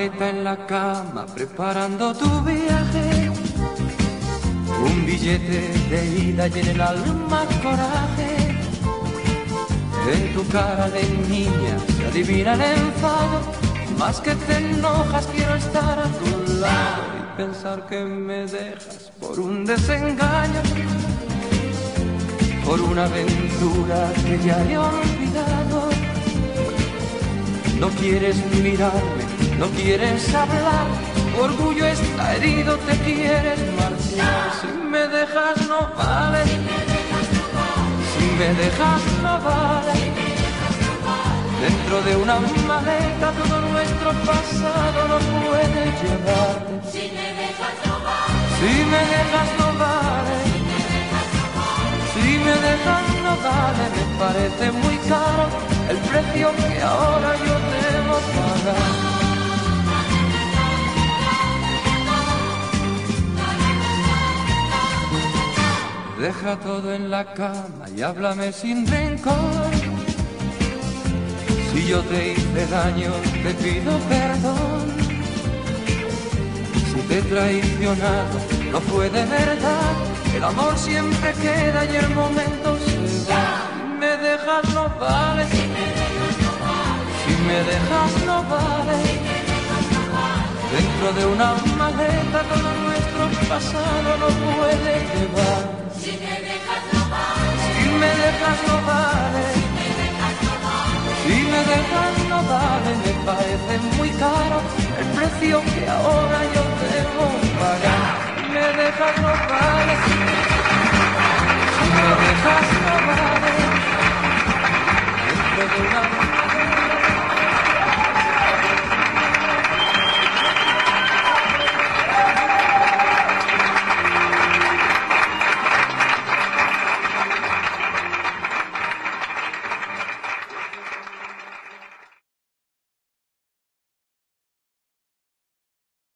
maleta en la cama preparando tu viaje, un billete de ida y en el alma coraje. En tu cara de niña se adivina el enfado, más que te enojas quiero estar a tu lado y pensar que me dejas por un desengaño, por una aventura que ya he olvidado. No quieres mirarme, no quieres hablar, tu orgullo está herido, te quieres marchar. Si me dejas no vale, si me dejas no vale. Dentro de una maleta todo nuestro pasado no puede llevarte. Si me dejas no vale, si me dejas no vale, si me dejas no vale. Me parece muy caro el precio que ahora yo debo pagar. Deja todo en la cama y háblame sin rencor. Si yo te hice daño, te pido perdón. Si te he traicionado, no fue de verdad. El amor siempre queda y el momento se va. Si me dejas no vale, si me dejas no vale. Dentro de una maleta todo nuestro pasado no puede llevar. si me dejas no vale, Si me dejas no vale, si me dejas no vale. Me parece muy caro el precio que ahora yo debo pagar. Si me dejas no vale, si me dejas